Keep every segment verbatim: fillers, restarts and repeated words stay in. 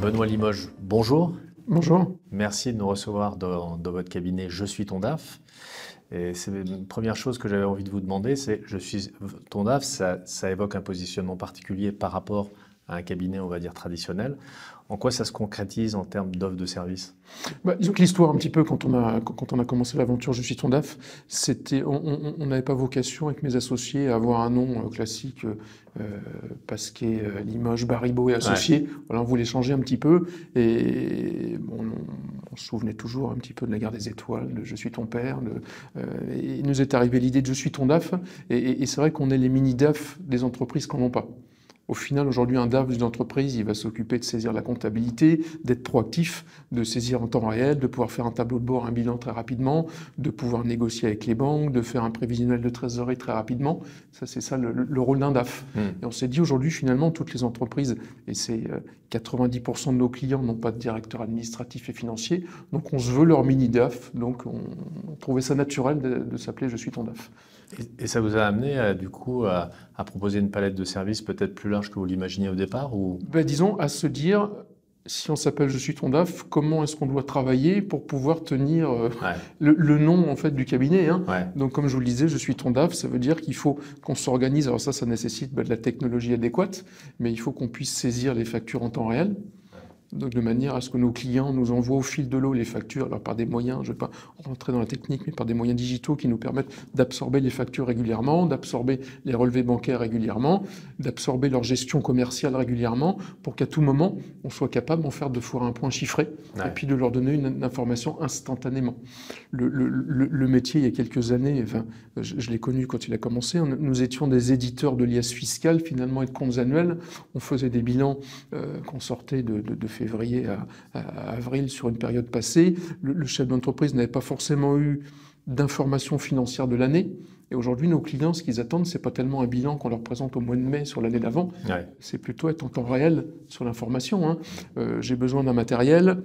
Benoît Limoges, bonjour. Bonjour. Merci de nous recevoir dans, dans votre cabinet Je suis ton D A F. Et c'est une première chose que j'avais envie de vous demander, c'est Je suis ton D A F, ça, ça évoque un positionnement particulier par rapport à un cabinet, on va dire, traditionnel. En quoi ça se concrétise en termes d'offre de service? Bah, disons que l'histoire, un petit peu, quand on a, quand on a commencé l'aventure Je suis ton D A F, c'était, on n'avait pas vocation avec mes associés à avoir un nom euh, classique, euh, Pasquet, euh, Limoges, Baribeau et associés. Ouais. Voilà, on voulait changer un petit peu. Et bon, on, on se souvenait toujours un petit peu de la guerre des étoiles, de Je suis ton père. De, euh, et il nous est arrivé l'idée de Je suis ton D A F. Et, et, et c'est vrai qu'on est les mini-D A F des entreprises qui n'en ont pas. Au final, aujourd'hui, un D A F d'une entreprise, il va s'occuper de saisir la comptabilité, d'être proactif, de saisir en temps réel, de pouvoir faire un tableau de bord, un bilan très rapidement, de pouvoir négocier avec les banques, de faire un prévisionnel de trésorerie très rapidement. Ça, c'est ça le, le rôle d'un D A F. Mmh. Et on s'est dit aujourd'hui, finalement, toutes les entreprises, et c'est quatre-vingt-dix pour cent de nos clients n'ont pas de directeur administratif et financier, donc on se veut leur mini D A F, donc on, on trouvait ça naturel de, de s'appeler Je suis ton D A F. Et, et ça vous a amené, à, du coup, à, à proposer une palette de services peut-être plus large que vous l'imaginiez au départ ou... Ben, disons, à se dire, si on s'appelle Je suis ton D A F, comment est-ce qu'on doit travailler pour pouvoir tenir euh, ouais. le, le nom en fait, du cabinet, hein. Ouais. Donc, comme je vous le disais, Je suis ton D A F, ça veut dire qu'il faut qu'on s'organise. Alors ça, ça nécessite ben, de la technologie adéquate, mais il faut qu'on puisse saisir les factures en temps réel. Donc de manière à ce que nos clients nous envoient au fil de l'eau les factures, alors par des moyens, je ne vais pas rentrer dans la technique, mais par des moyens digitaux qui nous permettent d'absorber les factures régulièrement, d'absorber les relevés bancaires régulièrement, d'absorber leur gestion commerciale régulièrement, pour qu'à tout moment, on soit capable en faire de foire un point chiffré, ouais. et puis de leur donner une, une information instantanément. Le, le, le, le métier, il y a quelques années, enfin, je, je l'ai connu quand il a commencé, on, nous étions des éditeurs de liasses fiscales, finalement, et de comptes annuels. On faisait des bilans euh, qu'on sortait de, de, de février à, à avril sur une période passée. Le, le chef d'entreprise n'avait pas forcément eu d'informations financières de l'année. Et aujourd'hui, nos clients, ce qu'ils attendent, c'est pas tellement un bilan qu'on leur présente au mois de mai sur l'année d'avant. Ouais. C'est plutôt être en temps réel sur l'information. Hein. Euh, j'ai besoin d'un matériel.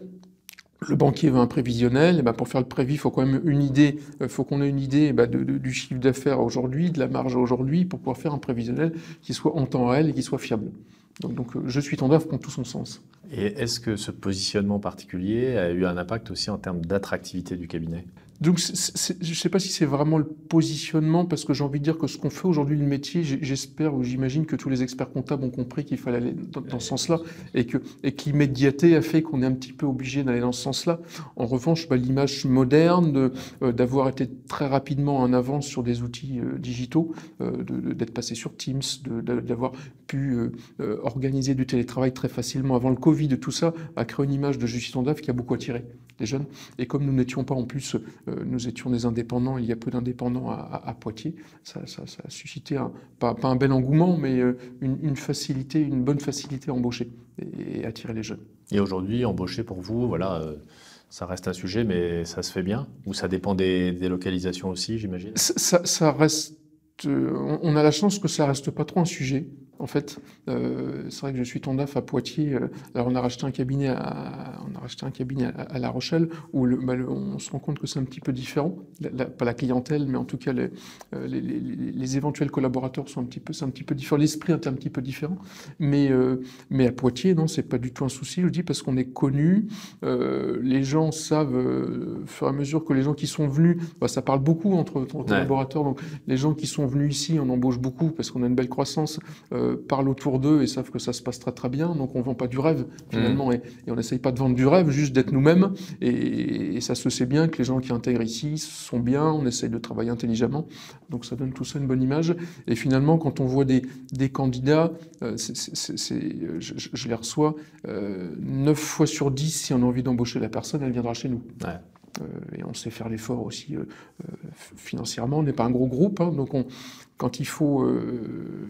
Le banquier veut un prévisionnel, et ben pour faire le prévis, il faut quand même une idée, il faut qu'on ait une idée et ben de, de, du chiffre d'affaires aujourd'hui, de la marge aujourd'hui, pour pouvoir faire un prévisionnel qui soit en temps réel et qui soit fiable. Donc, donc Je suis ton D A F prend tout son sens. Et est-ce que ce positionnement particulier a eu un impact aussi en termes d'attractivité du cabinet ? Donc, c'est, c'est, je ne sais pas si c'est vraiment le positionnement, parce que j'ai envie de dire que ce qu'on fait aujourd'hui, le métier, j'espère ou j'imagine que tous les experts comptables ont compris qu'il fallait aller dans, dans ce sens-là, et que, et que l'immédiateté a fait qu'on est un petit peu obligé d'aller dans ce sens-là. En revanche, bah, l'image moderne, de, euh, d'avoir été très rapidement en avance sur des outils euh, digitaux, euh, de, de, d'être passé sur Teams, de, de, d'avoir pu euh, euh, organiser du télétravail très facilement avant le Covid, de tout ça, a créé une image de Je suis ton D A F qui a beaucoup attiré les jeunes. Et comme nous n'étions pas en plus, euh, nous étions des indépendants, il y a peu d'indépendants à, à, à Poitiers, ça, ça, ça a suscité, un, pas, pas un bel engouement, mais euh, une, une facilité, une bonne facilité à embaucher et, et attirer les jeunes. Et aujourd'hui, embaucher pour vous, voilà, euh, ça reste un sujet, mais ça se fait bien? Ou ça dépend des, des localisations aussi, j'imagine? ça, ça, ça reste, euh, on a la chance que ça reste pas trop un sujet. En fait, euh, c'est vrai que Je suis ton D A F à Poitiers. Euh, alors on a racheté un cabinet à, on a racheté un cabinet à, à La Rochelle où le, bah, le, on se rend compte que c'est un petit peu différent. La, la, pas la clientèle, mais en tout cas les, les, les, les éventuels collaborateurs sont un petit peu, c'est un petit peu différent. L'esprit est un petit peu différent. Mais euh, mais à Poitiers, non, c'est pas du tout un souci. Je dis parce qu'on est connu. Euh, les gens savent, euh, au fur et à mesure que les gens qui sont venus, bah, ça parle beaucoup entre, entre ouais. collaborateurs. Donc les gens qui sont venus ici, on embauche beaucoup parce qu'on a une belle croissance. Euh, parlent autour d'eux et savent que ça se passe très très bien, donc on vend pas du rêve finalement, mmh. et, et on n'essaye pas de vendre du rêve, juste d'être nous-mêmes, et, et ça se sait bien que les gens qui intègrent ici sont bien, on essaye de travailler intelligemment, donc ça donne tout ça une bonne image, et finalement quand on voit des, des candidats, euh, c'est, c'est, c'est, je, je les reçois, euh, neuf fois sur dix, si on a envie d'embaucher la personne, elle viendra chez nous. Ouais. Euh, et on sait faire l'effort aussi euh, euh, financièrement. On n'est pas un gros groupe, hein, donc on, quand il faut euh,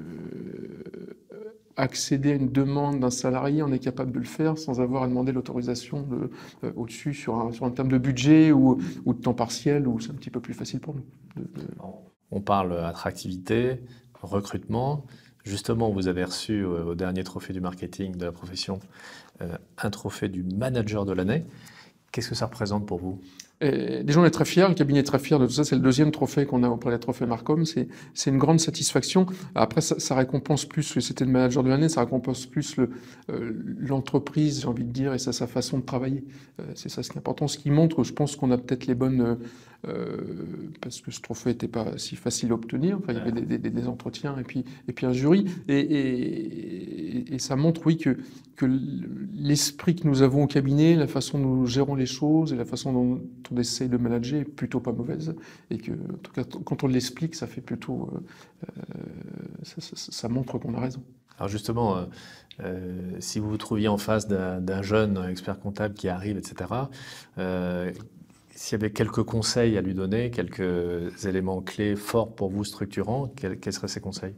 accéder à une demande d'un salarié, on est capable de le faire sans avoir à demander l'autorisation de, euh, au-dessus sur un, sur un terme de budget ou, ou de temps partiel, où c'est un petit peu plus facile pour nous. De, de... On parle attractivité, recrutement. Justement, vous avez reçu euh, au dernier trophée du marketing de la profession euh, un trophée du manager de l'année. Qu'est-ce que ça représente pour vous ? Et déjà, on est très fiers, le cabinet est très fier de tout ça. C'est le deuxième trophée qu'on a auprès des trophées Marcom. C'est, c'est une grande satisfaction. Après, ça, ça récompense plus, c'était le manager de l'année, ça récompense plus le, euh, l'entreprise, j'ai envie de dire, et ça, sa façon de travailler. Euh, c'est ça ce qui est important. Ce qui montre, je pense qu'on a peut-être les bonnes, euh, parce que ce trophée n'était pas si facile à obtenir. Enfin, il y avait des, des, des entretiens et puis, et puis un jury. Et, et, et ça montre, oui, que, que l'esprit que nous avons au cabinet, la façon dont nous gérons les choses et la façon dont on essaye de manager est plutôt pas mauvaise, et que, en tout cas, quand on l'explique, ça fait plutôt, euh, ça, ça, ça montre qu'on a raison. Alors justement, euh, euh, si vous vous trouviez en face d'un, d'un jeune expert comptable qui arrive, et cetera, euh, s'il y avait quelques conseils à lui donner, quelques éléments clés forts pour vous structurants, quels, quels seraient ces conseils?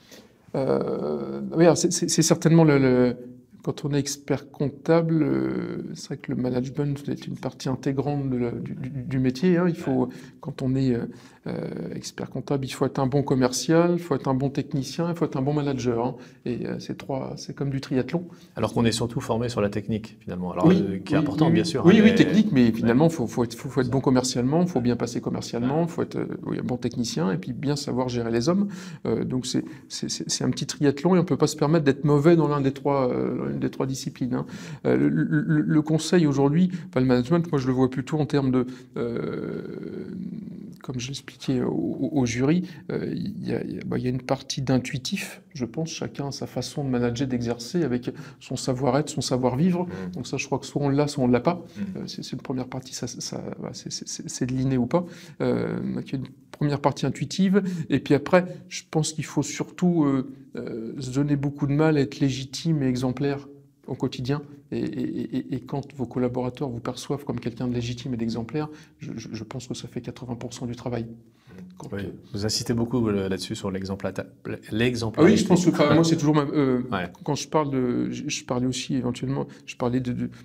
euh, oui, c'est, c'est, c'est certainement le, le Quand on est expert comptable, euh, c'est vrai que le management est une partie intégrante de la, du, du, du métier. Hein. Il faut, quand on est euh, expert comptable, il faut être un bon commercial, il faut être un bon technicien, il faut être un bon manager. Hein. Et euh, c'est trois, c'est comme du triathlon. Alors qu'on est surtout formé sur la technique, finalement. Alors, oui, euh, qui est oui, important, oui, bien sûr. Oui, hein, oui, mais... technique, mais finalement, il faut, faut, faut, faut être bon commercialement, il faut bien passer commercialement, il faut être euh, oui, un bon technicien et puis bien savoir gérer les hommes. Euh, donc c'est, c'est, c'est un petit triathlon et on ne peut pas se permettre d'être mauvais dans l'un des trois, euh, l'une des trois disciplines. Hein. Euh, le, le, le conseil aujourd'hui, enfin, le management, moi je le vois plutôt en termes de, euh, comme je l'expliquais au, au jury, euh, il y a, bah, il y a une partie d'intuitif, je pense, chacun a sa façon de manager, d'exercer avec son savoir-être, son savoir-vivre. Mmh. Donc ça, je crois que soit on l'a, soit on ne l'a pas. Mmh. Euh, c'est, c'est une première partie, ça, ça, bah, c'est, c'est, c'est de l'inné ou pas. Euh, donc il y a une première partie intuitive, et puis après, je pense qu'il faut surtout euh, euh, se donner beaucoup de mal à être légitime et exemplaire au quotidien, et, et, et, et quand vos collaborateurs vous perçoivent comme quelqu'un de légitime et d'exemplaire, je, je pense que ça fait quatre-vingts pour cent du travail. Quand oui. euh... Vous insistez beaucoup là-dessus sur l'exemplarité. l'exemplarité. Ah oui, je pense que enfin, moi c'est toujours ma, euh, ouais. Quand je parle de, je, je parlais aussi éventuellement, je parlais de, de,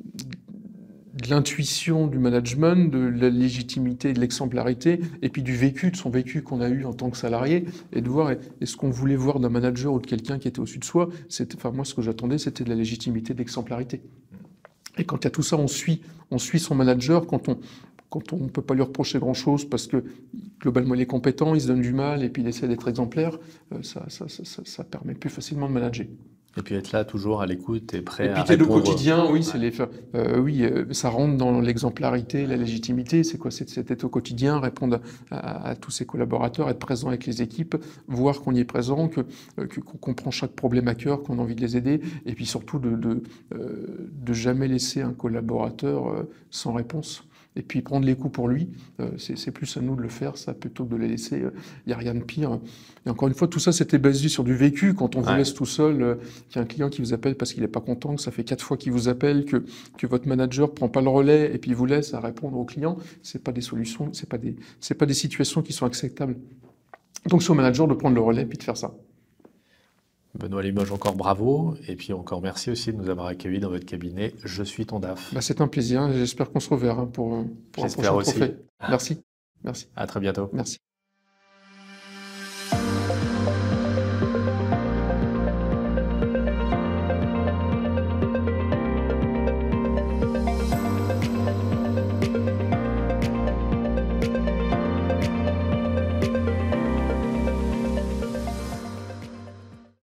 de l'intuition du management, de la légitimité, de l'exemplarité, et puis du vécu, de son vécu qu'on a eu en tant que salarié, et de voir est-ce qu'on voulait voir d'un manager ou de quelqu'un qui était au-dessus de soi. C'était, enfin moi ce que j'attendais, c'était de la légitimité, de l'exemplarité. Et quand il y a tout ça, on suit, on suit son manager quand on quand on ne peut pas lui reprocher grand-chose parce que globalement il est compétent, il se donne du mal et puis il essaie d'être exemplaire, ça, ça, ça, ça, ça permet plus facilement de manager. Et puis être là toujours à l'écoute et prêt et puis à répondre. Le quotidien, oui, ouais. c'est les, euh, oui, euh, ça rentre dans l'exemplarité, la légitimité. C'est quoi? C'est, c'est être au quotidien, répondre à, à, à tous ses collaborateurs, être présent avec les équipes, voir qu'on y est présent, que, euh, que, qu'on comprend chaque problème à cœur, qu'on a envie de les aider, et puis surtout de, de, euh, de jamais laisser un collaborateur euh, sans réponse. Et puis prendre les coups pour lui, euh, c'est, c'est plus à nous de le faire, ça, plutôt que de les laisser. Il euh, n'y a rien de pire. Et encore une fois, tout ça, c'était basé sur du vécu. Quand on ouais. vous laisse tout seul, euh, qu'il y a un client qui vous appelle parce qu'il n'est pas content, que ça fait quatre fois qu'il vous appelle, que, que votre manager ne prend pas le relais et puis vous laisse à répondre au client, ce n'est pas des solutions, ce n'est pas des, c'est pas des situations qui sont acceptables. Donc c'est au manager de prendre le relais et puis de faire ça. Benoît Limoges, encore bravo, et puis encore merci aussi de nous avoir accueillis dans votre cabinet. Je suis ton D A F. Bah, c'est un plaisir, j'espère qu'on se reverra pour, pour un prochain trophée. Merci. Merci. À très bientôt. Merci.